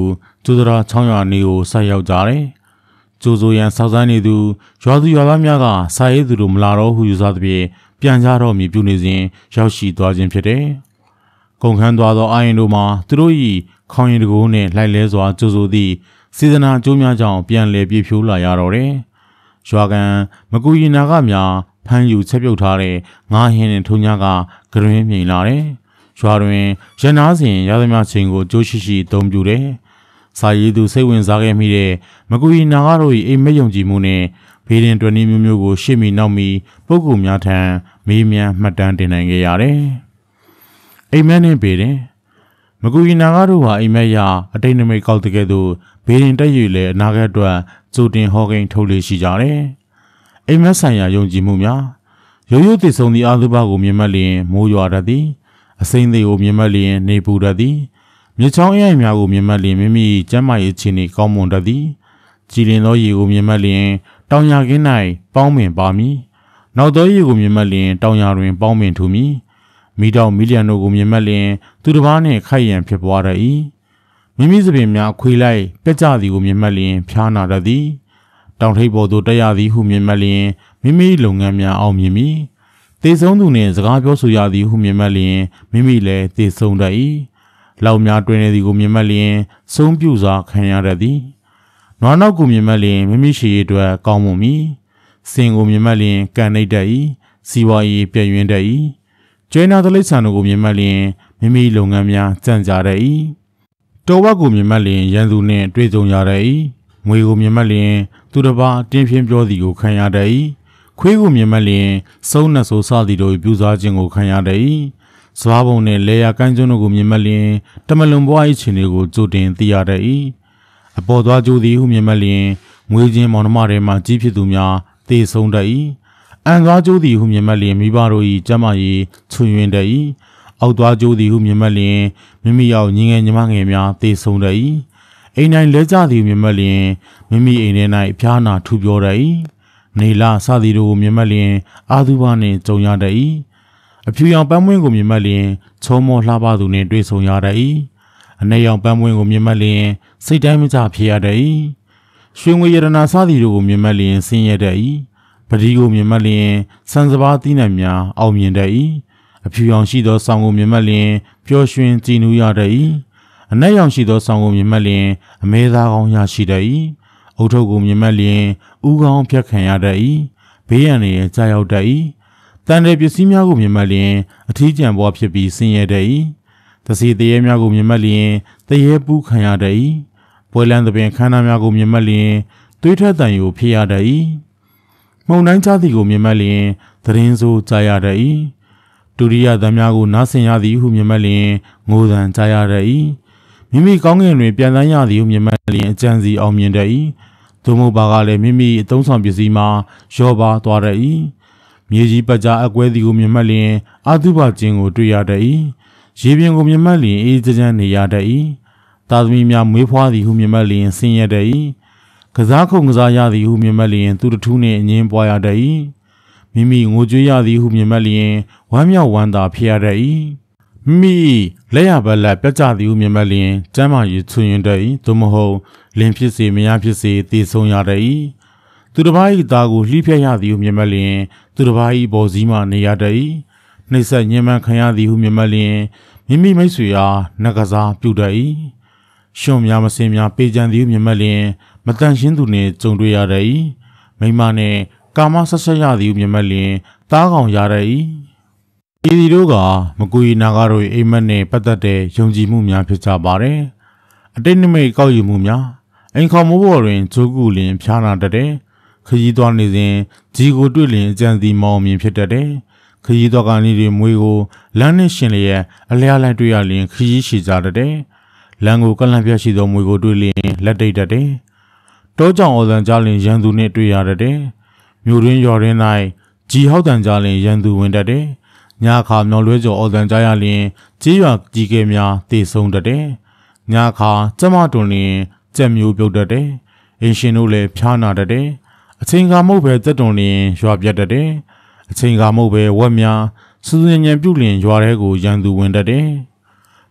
ကျိုးစရာချောင်းရွာနေကိုဆက်ရောက်ကြတယ်။ကျိုးစိုးရန်စောက်ဆိုင်နေသူရွာသူရွာသားများကစာရေးသူတို့မလာတော့ဟုယူဆသဖြင့်ပြန်ကြတော့မြေပြုနေစဉ်ရောက်ရှိသွားခြင်းဖြစ်တယ်။ကုန်ခန်းသွားသောအာရင်တို့မှာသူတို့၏ခေါင်းရည်တကိုးနှင့်လိုက်လဲစွာကျိုးစိုးသည့်စေတနာကျိုးများကြောင့်ပြန်လည်ပြေဖြိုးလာရတော့တယ်။ရွာကန်မကူရီနာကများဖမ်းယူချက်ပြုတ်ထားတဲ့ငါးဟင်းနှင့်ထုံညာကဂရင်းမြိန်လာတယ်။ရွာတွင်ရနာစဉ်ရသမျှချိန်ကိုကြိုးရှိရှိသုံးပြတယ်။စာရေးသူစိတ်ဝင်စားခဲ့မိတဲ့မကူရီနာကတို့၏အိမ်မက်ယုံကြည်မှုနှင့်ဘေးရင်တွင်မျိုးမျိုးကိုရှေ့မီနောက်မီပုဂ္ဂိုလ်များထံမေးမြန်းမှတ်တမ်းတင်နိုင်ခဲ့ရတယ်။အိမ်မက်နှင့်ဘေးရင်မကူရီနာကတို့ဟာအိမ်မက်ရအတိတ်နမိတ်ကောက်တဲ့ကဲ့သို့ဘေးရင်တက်ရွေလည်းအနာဂတ်အတွက်ကြိုတင်ဟောကိန်းထုတ်လေရှိကြတယ်။အိမ်မက်ဆိုင်ရာယုံကြည်မှုများရိုးရိုးတည်ဆုံသည့်အာသုဘကိုမြင်မှတ်လျင်မိုးရွာတတ်သည်အစိမ့်သေးကိုမြင်မှတ်လျင်နေပူတတ်သည်မြေချောင်းအရိုက်များကိုမြင်မှတ်လျင်မိမိကျမ်းမာရေးအခြေအနေကောင်းမွန်တတ်သည်ကြည်လင်သောရေကိုမြင်မှတ်လျင်တောင်ရကင်း၌ပေါင်းပင်ပါမည်နောက်သောရေကိုမြင်မှတ်လျင်တောင်ရတွင်ပေါင်းပင်ထူမည်မိတောင်မီလီယံတို့ကိုမြင်မှတ်လျင်သူတစ်ပါးနှင့်ခိုက်ရန်ဖြစ်ပွားတတ်၏မိမိစပင်များခွေလိုက်ပက်ကြသည်ကိုမြင်မှတ်လျင်ဖျားနာတတ်သည်တောင်ထိပ်ပေါ်သို့တက်ရသည်ဟုမြင်မှတ်လျင်မိမိလုပ်ငန်းများအောင်မြင်မည်သေဆုံးသူနှင့်စကားပြောဆိုရသည်ဟုမြင်မှတ်လျင်မိမိလည်းသေဆုံးတတ်၏လောက်များတွင်နေသည်ကိုမြင်မှတ်လျင်ဆုံးပြူစွာခံရတတ်သည်နွားနောက်ကိုမြင်မှတ်လျင်မိမိရှိရအတွက်ကောင်းမွန်မည်စင်ကိုမြင်မှတ်လျင်ကန်နှိပ်တတ်၏စီဝါရေးပြည့်ရင်းတတ်၏ကျွေးနာတလိษံတို့ကိုမြင်မှတ်လျင်မိမိလုပ်ငန်းများကြံ့ကြာတတ်၏တောဝက်ကိုမြင်မှတ်လျင်ရန်သူနှင့်တွေ့ကြုံရတတ်၏ငွေကိုမြင်မှတ်လျင်သူတစ်ပါးတင်းဖြင်းပြောသည်ကိုခံရတတ်၏ခွေးကိုမြင်မှတ်လျင်စုံနှဆိုးစသည်တို့ပြူစားခြင်းကိုခံရတတ်၏စဘာပုံနှင့်လေယာကန်းကျွန်းတို့ကိုမြင်မှတ်လျင်တမလွန်ဘွား၏ခြေတွေကိုကြိုတင်သိရတတ်၏အပေါ်သွားကြိုသည်ဟုမြင်မှတ်လျင်ငွေချင်းမောင်နှမတွေမှကြီးဖြစ်သူများသေဆုံးတတ်၏အန်သွားကြိုသည်ဟုမြင်မှတ်လျင်မိဘတို့၏ကျမ်းမာရေးချွင်ယွင်းတတ်၏အောက်သွားကြိုသည်ဟုမြင်မှတ်လျင်မိမိရောက်ညီငယ်ညီမငယ်များသေဆုံးတတ်၏အိမ်တိုင်းလဲကြသည်ဟုမြင်မှတ်လျင်မိမိအိမ်ထဲ၌ဖျားနာထူပြောတတ်၏နေလာစသည်တို့ကိုမြင်မှတ်လျင်အာသုဘနှင့်ကြုံရတတ်၏အဖြူရောင်ပန်းမွင်းကိုမြင်မှတ်လျင်ချုံမောလှပသူနှင့်တွေ့ဆုံရတတ်၏အနှဲ့ရောင်ပန်းမွင်းကိုမြင်မှတ်လျင်စိတ်တိုင်းမကျဖြစ်ရတတ်၏ရွှေငွေရတနာစသည်တို့ကိုမြင်မှတ်လျင်ဆင်းရဲတတ်၏ပတိကိုမြင်မှတ်လျင်စံစပါးသီးနှံများအောင်မြင်တတ်၏အဖြူရောင်ရှိသောဆောင်းကိုမြင်မှတ်လျင်ပျော်ရွှင်ကြည်နူးရတတ်၏အနှဲ့ရောင်ရှိသောဆောင်းကိုမြင်မှတ်လျင်အမဲသားကောင်းရရှိတတ်၏အုတ်ထုပ်ကိုမြင်မှတ်လျင်ဥကောင်းဖြတ်ခံရတတ်၏ဘေးရန်တွေကြာရောက်တတ်၏တန်တဲ့ပစ္စည်းများကိုမြင်မှတ်လျင်အထီးကျန်ပွားဖြစ်ပြီးဆင်းရဲတတ်၏သစီတရေများကိုမြင်မှတ်လျင်တရေပူးခံရတတ်၏ပွဲလန်းသပင်ခန္ဓာများကိုမြင်မှတ်လျင်သွေးထွက်တန်ယူဖြစ်ရတတ်၏မှုန်တိုင်းချသည်ကိုမြင်မှတ်လျင်သတင်းဆိုးကြားရတတ်၏ဒုတိယသံများကိုနားဆင်ရသည်ဟုမြင်မှတ်လျင်ငိုသံကြားရတတ်၏မိမိကောင်းကင်တွင်ပြန်တန်းရသည်ဟုမြင်မှတ်လျင်အကြံစီအောင်မြင်တတ်၏သို့မဟုတ်ပါကလည်းမိမိအသုံးဆောင်ပစ္စည်းမှာရောပါသွားတတ်၏မြေကြီးပတ်ကြားအကွဲသည်ကိုမြင်မှတ်လျင်အာသုဘခြင်းကိုတွေ့ရတတ်၏ရေပြင်ကိုမြင်မှတ်လျင်အေးချမ်းနေရတတ်၏သာသမီများမွေးဖွားသည်ဟုမြင်မှတ်လျင်ဆင်းရဲတတ်၏ကစားခုံကစားရသည်ဟုမြင်မှတ်လျင်သူတထူးနှင့်အငင်းပွားရတတ်၏မိမိငိုကြွေးရသည်ဟုမြင်မှတ်လျင်ဝမ်းမြောက်ဝမ်းသာဖြစ်ရတတ်၏မိမိလက်ရဘက်လက်ပြတ်ကျသည်ဟုမြင်မှတ်လျင်ကျမ်းမာရေးချွင်ရင်တတ်၏သို့မဟုတ်လင်ဖြစ်စေမယားဖြစ်စေသေဆုံးရတတ်၏သူတစ်ပါး၏သားကိုလှိဖြတ်ရသည်ဟုမြင်မှတ်လျင်သူတစ်ပါး၏ဘော်စည်းမှနေရတတ်၏နှိပ်စက်ညှဉ်းပန်းခံရသည်ဟုမြင်မှတ်လျင်မိမိမိတ်ဆွေအားနဂစားပြုတတ်၏ရှုံများမစင်များပေကြံသည်ဟုမြင်မှတ်လျင်မတန်ရှင်းသူနှင့်ကြုံတွေ့ရတတ်၏မိမနှင့်ကာမဆက်ဆက်ရသည်ဟုမြင်မှတ်လျင်သားကောင်ရတတ်၏ဤသည်တို့ကမကူရီနာဂါတို့၏အိမ်မက်နှင့်ပတ်သက်တဲ့ယုံကြည်မှုများဖြစ်ကြပါသည်အတိတ်နိမိတ်ကောက်ယူမှုများအိမ်ခေါမိုးပေါ်တွင်ဂျိုးကူလင်ဖျားနာတတ်တယ်ခရီးသွားနေစဉ်ကြီးကိုတွေ့လျင်အကြံစီမောင်မြင်ဖြစ်တတ်တယ်ခရီးသွားကနေတွင်မွေးကိုလမ်းနှင့်ရှင်လျက်အလျားလိုက်တွေ့ရလျင်ခရီးရှိကြတတ်တယ်လမ်းကိုကလန့်ပြတ်ရှိသောမွေကိုတွေ့လျင်လက်တိတ်တတ်တယ်တောကြောင်အော်တန်ကြားလျင်ရန်သူနှင့်တွေ့ရတတ်တယ်မြို့တွင်ရွာတွင်၌ကြီးဟောက်တန်ကြားလျင်ရန်သူဝင်တတ်တယ်ညအခါမျောလွဲကျော်အော်တန်ကြားရလျင်ကြီးရွာကြီးကဲများတေဆုံးတတ်တယ်ညအခါကျမတွင်လျင်ကြက်မျိုးပြုတ်တတ်တယ်အင်ရှင်တို့လည်းဖျားနာတတ်တယ်အချိန်ကမဟုတ်ပဲတက်တွန်လျင်ရွာပြတ်တတ်တယ်အချိန်ကမဟုတ်ပဲဝက်များစူးစင်ညံပြုတ်လျင်ရွာထဲကိုရန်သူဝင်တတ်တယ်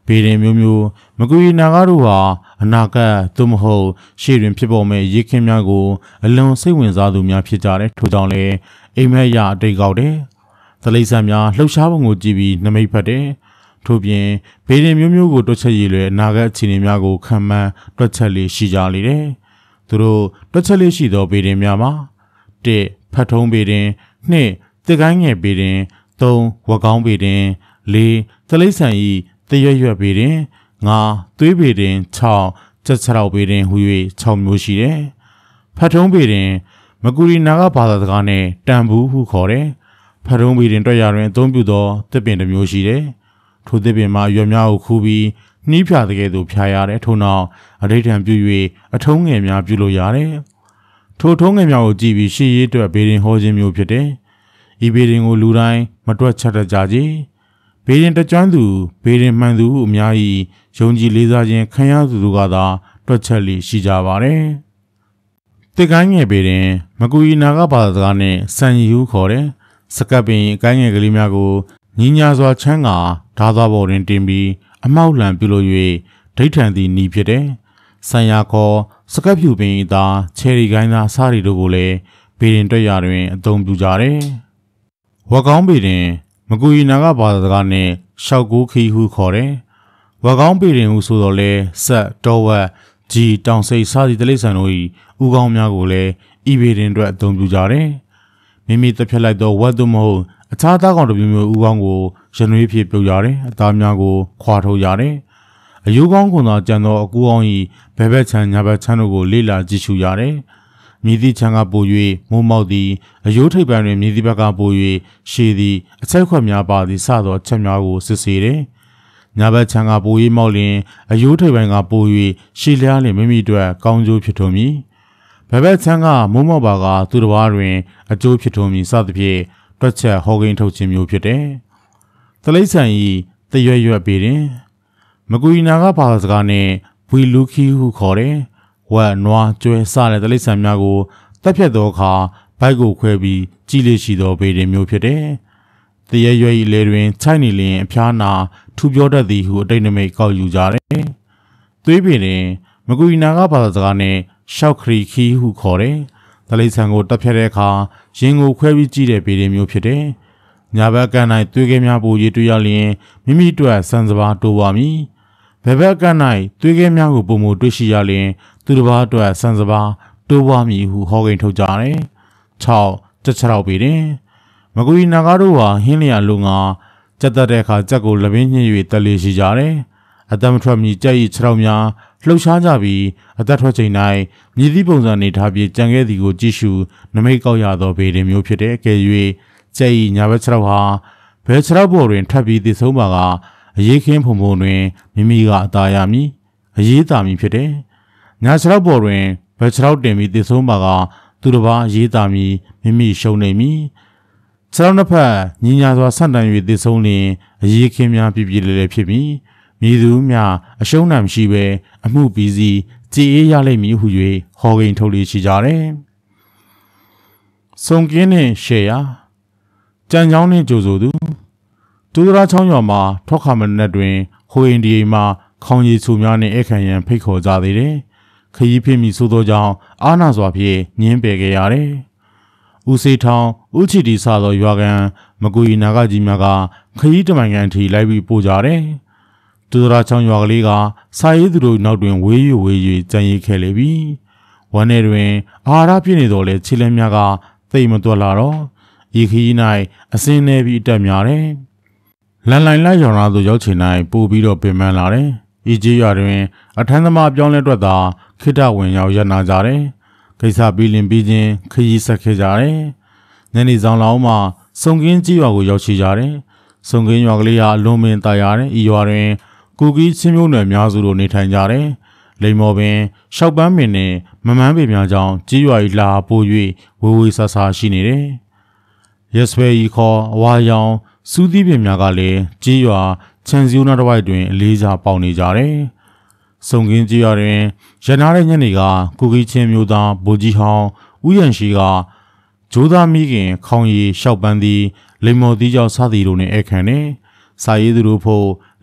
ဘေးရင်မျိုးမျိုးမကူရီနာကားတို့ဟာအနာဂတ်သို့မဟုတ်ရှေ့တွင်ဖြစ်ပေါ်မဲ့ရေခင်းများကိုအလွန်စိတ်ဝင်စားသူများဖြစ်ကြတဲ့ထို့ကြောင့်လည်းအိမ်မက်ရအတိတ်ကောက်တယ်သလိဆန်များလှုပ်ရှားပုံကိုကြည့်ပြီးနမိတ်ဖတ်တယ်ထို့ပြင်ဘေးရင်မျိုးမျိုးကိုတွက်ချက်ရည်လွယ်အနာဂတ်အခြေအနေများကိုခံမှန်းတွက်ချက်လေးရှိကြလေတယ်သူတို့တွက်ချက်လေးရှိသောဘေးရင်များမှာ၁ဖတ်ထုံးဘေးရင်၂တစ်ကိုင်းငယ်ဘေးရင်၃ဝက်ကောင်းဘေးရင်၄သလိဆန်ဤတရွရွက်ဘေးရင်၅သွေးဘေးရင်၆ကြက်ခြေထောက်ဘေးရင်ဟူ၍၆မျိုးရှိတယ်ဖတ်ထုံးဘေးရင်မကူရီနာဂဘာသာစကားနဲ့တန်ဘူးဟုခေါ်တယ်ဖတ်ထုံးဘေးရင်တွက်ရတွင်အသုံးပြုသောတစ်ပင်တစ်မျိုးရှိတယ်ထိုသစ်ပင်မှာရွက်များကိုခူးပြီးနှီးဖြာတကယ်သို့ဖြာရတယ်ထို့နောက်အဋိဌံပြု၍အထုံးငယ်များပြုလို့ရတယ်ထိုထုံးငယ်များကိုကြည့်ပြီးရှေ့ရေးအတွက်ဘေးရင်ဟောခြင်းမျိုးဖြစ်တယ်ဤဘေးရင်ကိုလူတိုင်းမတွက်ချက်တတ်ကြကြဘေးရင်တကြွမ်းသူဘေးရင်မှန်သူအများကြီးယုံကြည်လေးစားခြင်းခံရသူတို့ကသာတွက်ချက်လိရှိကြပါတယ်တစ်ကိုင်းငယ်ဘေးရင်မကူရီနာဂဘာသာစကားနဲ့စံရီဟုခေါ်တယ်စကပ်ပင်အကိုင်းငယ်ကလေးများကိုညီညာစွာချမ်းကာဓာသွားပေါ်တွင်တင်ပြီးအမောက်လံပြုလို့၍ဒိဋ္ဌံသည်နီးဖြစ်တယ်။ဆံရခေါ်စကပ်ဖြူပင်အသားချယ်ရီကိုင်းသားစားရီတို့ကိုလည်းဘေရင်တွက်ရတွင်အသုံးပြုကြတယ်။ဝက်ကောင်းဘေရင်မကူရီနာဂဘာသာစကားနှင့်ရှောက်ကိုခီဟုခေါ်တယ်။ဝက်ကောင်းဘေရင်ဟုဆိုတော့လဲဆက်တောဝက်ကြီးတောင်စိတ်စားသည့်တိရစ္ဆာန်တို့၏ဥကောင်းများကိုလည်းဤဘေရင်အတွက်အသုံးပြုကြတယ်။မိမိတစ်ဖြတ်လိုက်သောဝက်သို့မဟုတ်အခြားသားကောင်တစ်မျိုးမျိုးဥကောင်းကိုရနွေးဖြစ်ပြုတ်ရတယ်အသားများကိုခွာထုတ်ရတယ်အယိုးကောင်းကွန်သာကြံသောအကူအောင်၏ဘဲဘက်ချမ်းညာဘက်ချမ်းတို့ကိုလေ့လာကြည့်ရှုရတယ်မြည်သည့်ချမ်းကပို၍မိုးမောက်သည်အယိုးထိပ်ပံတွင်မြည်သည့်ဘက်ကပို၍ရှည်သည်အချက်ခွက်များပါသည်စသောချက်များကိုစစ်ဆေးတယ်ညာဘက်ချမ်းကပို၍မောက်လျင်အယိုးထိပ်ပံကပို၍ရှည်လျားလျင်မိမိတို့ကောင်းကျိုးဖြစ်ထွန်းမည်ဘဲဘက်ချမ်းကမိုးမောက်ပါကသူတစ်ပါးတွင်အကျိုးဖြစ်ထွန်းမည်စသဖြင့်တွက်ချက်ဟောကိန်းထုတ်ခြင်းမျိုးဖြစ်တယ်။သလိဆန်ဤတရွရွက်ပေတွင်မကူရီနာဂဘာသာစကားနှင့်ဝီလူခီဟုခေါ်တယ်။ဝက်နွားကျွဲစတဲ့သလိဆန်များကိုတက်ဖြတ်သောအခါဘိုက်ကိုခွဲပြီးကြီးလေးရှိသောပေတွင်မျိုးဖြစ်တယ်။တရွရွက်ဤလေတွင်ခြိုက်နေလျင်အဖျားနာထူပြောတတ်သည်ဟုအတိတ်နမိတ်ကောက်ယူကြတယ်။သွေးပေတွင်မကူရီနာဂဘာသာစကားနှင့်ရှောက်ခရီခီဟုခေါ်တယ်။သလိဆန်ကိုတက်ဖြတ်တဲ့အခါရင်ကိုခွဲပြီးကြည့်တဲ့ပေတွေမျိုးဖြစ်တယ်။ညာဘက်က၌သွေးခဲများပိုရေးတွေ့ရလျင်မိမိတို့ဆန်စပါးတိုးပါမည်။ဘယ်ဘက်က၌သွေးခဲများကိုပုံမတွေ့ရှိရလျင်သူတစ်ပါးတို့ဆန်စပါးတိုးပါမည်ဟုဟောကိန်းထုတ်ကြတယ်။၆တက်ချောက်ပေတွင်မကူရီနာဂါတို့ဟာဟင်းလျာလုံငါကြက်တက်တဲ့အခါကြက်ကိုလပင်းညှိ၍တက်လေရှိကြတယ်။အသက်မထွက်မီကြက်၏ခြေထောက်များလှုပ်ရှားကြပြီးအသက်ထွက်ချိန်၌မြည်သည့်ပုံစံနေထားပြီးကြံခဲ့သည်ကိုကြည့်ရှုနမိတ်ကောက်ရသောဘေးတွင်မျိုးဖြစ်တဲ့ကဲ၍ကြက်၏ညာဘက်ခြေထောက်ဟာဘယ်ခြေထောက်ပေါ်တွင်ထပ်ပြီးသည့်ဆုံးပါကအရေးခင်းဖုံဖုံတွင်မိမိကအသာရမည်အရေးသာမည်ဖြစ်တယ်ညာခြေထောက်ပေါ်တွင်ဘယ်ခြေထောက်တင်ပြီးသည့်ဆုံးပါကသူတစ်ပါးအရေးသာမည်မိမိရှုံးနေမည်ခြေထောက်နှစ်ဖက်ညီညာစွာဆန့်တန်၍သည့်ဆုံးလျင်အရေးခင်းများပြည့်ပြည့်လေးလေးဖြစ်မည်မည်သူမျှအရှုံးနိုင်မရှိဘဲအမှုပြီးစီကြည်အေးရလိမ့်မည်ဟု၍ဟောကိန်းထုတ်လေးရှိကြတယ်။စုံကင်းနှင့်ရှေယာကြံချောင်းနှင့်ကြိုဆိုသူဒူဒရာချောင်းရွာမှာထောက်ခါမနက်တွင်ဟိုအိန္ဒိယမှာခေါင်းရည်ဆူများနှင့်အခမ်းရန်ဖိတ်ခေါ်ကြသေးတယ်။ခရီးဖြစ်မိဆိုသောကြောင့်အာနာစွာဖြင့်ညင်းပယ်ခဲ့ရတယ်။ဦးစေးထောင်ဦးချီတီစသောရွာကန်မကူရီနာဂကြီးများကခရီးတမန်ကန်ထီလိုက်ပြီးပို့ကြတယ်။ဒူဒရာချောင်းရွာကလေးကစာရေးသူတို့နောက်တွင်ဝေး၍ဝေး၍ကြံရိတ်ခဲ့လေပြီ။ဝမ်းထဲတွင်အာဟာရပြည့်နေတော်လဲခြေလမ်းများကသိမ့်မတွက်လာတော့ဤခရီး၌အစင်းနေပြီးအတက်များတယ်။လန်လိုင်လိုက်ရောင်လာသို့ရောက်ချင်၌ပို့ပြီးတော့ပင်ပန်းလာတယ်။ဤကြီးရွာတွင်အထမ်းသမားပြောင်းလဲတွက်သာခိတဝင်ရောက်ရနာကြတယ်။ကိစ္စပြီးလင်ပြီးချင်းခရီးဆက်ခဲ့ကြတယ်။ညနေဆောင်လောက်မှစုံကင်းကြီးရွာကိုရောက်ရှိကြတယ်။စုံကင်းရွာကလေးဟာအလွန်ပင်တာယာတယ်။ဤရွာတွင်ကိုကီးချင်းမျိုးနွယ်များစုတို့နေထိုင်ကြတယ်။လိမ္မော်ပင်ရှောက်ပန်းပင်နှင့်မမန်းပင်များကြောင့်ကြီးရွာ၏လာပို့၍ဝေဝေဆာဆာရှိနေတယ်။ရက်စပယ်ဤခေါ်အဝါရောင်စူးသီးပင်များကလည်းကြီးရွာချန်စီယိုနာတစ်ဝိုက်တွင်အလေးစားပေါင်နေကြတယ်။စုံကင်းကြီးရွာတွင်ရနာတဲ့ညနေကကိုကီးချင်းမျိုးသားဗိုလ်ကြီးဟောင်းဦးရန်ရှိကဂျိုးသားမိခင်ခေါင်းရည်ရှောက်ပန်းသည်လိမ္မော်သီးကြောင့်စသည်တို့နှင့်အခမ်းနေစာရေးသူတို့ဖို့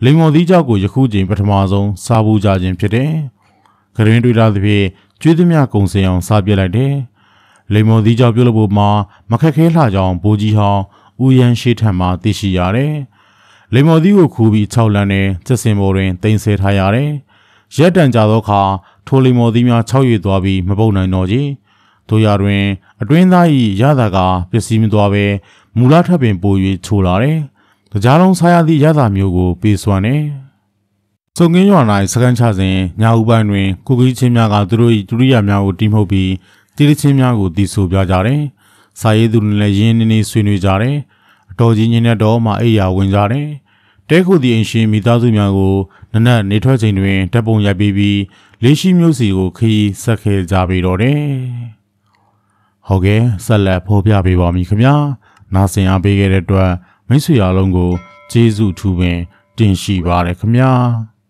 လိမ္မော်သီးကြောက်ကိုယခုချိန်ပထမဆုံးစားဘူးကြခြင်းဖြစ်တယ်။ဂရင်းတွေ့တာသဖြင့်ကျွေးသမျှကုံစင်အောင်စားပြလိုက်တယ်။လိမ္မော်သီးကြောက်ပြုတ်လို့ဖို့မှာမခက်ခဲလှကြောင်းဘိုးကြီးဟောင်းဦးရန်ရှိထံမှသိရှိရတယ်။လိမ္မော်သီးကိုခူးပြီးခြောက်လန်းနဲ့ကျက်စင်ပေါ်တွင်တင်ဆဲထားရတယ်။ရက်တန်ကြသောအခါထိုလိမ္မော်သီးများခြောက်ရည်သွားပြီးမပုတ်နိုင်တော့ကြီး။တို့ရတွင်အတွင်းသား၏ရတာကပစ္စည်းမသွားဘဲမူလထပ်ပင်ပို၍ချိုလာတယ်။ကြားလုံးစားရသည့်ရတာမျိုးကိုပေးစွမ်းတယ်။စုံကင်းရွာ၌စကန်ချစဉ်ညဦးပိုင်းတွင်ကိုကြီးချင်းများကသူတို့၏ဒုတိယများကိုတီးမှုတ်ပြီးတီးချင်းများကိုတီးဆိုပြကြတယ်။စာရေးသူတွေလည်းရင်းနှီးနှီးဆွေးနွေးကြတယ်။အတော်ကြီးညင်းတဲ့တော့မှအိယာဝင်ကြတယ်။တဲခုသည့်အင်ရှင်မိသားစုများကိုနနက်နေထွက်ချိန်တွင်တပ်ပုံရိုက်ပြီးပြီးလေးရှိမျိုးစီကိုခရီးဆက်ခဲ့ကြပြီတော့တယ်။ဟုတ်ကဲ့ဆက်လက်ဖော်ပြပေးပါမည်ခင်ဗျာ။နားဆင်အားပေးခဲ့တဲ့အတွက်မိတ်ဆွေအားလုံးကိုကျေးဇူးထူးပင်တင်ရှိပါရခင်ဗျာ။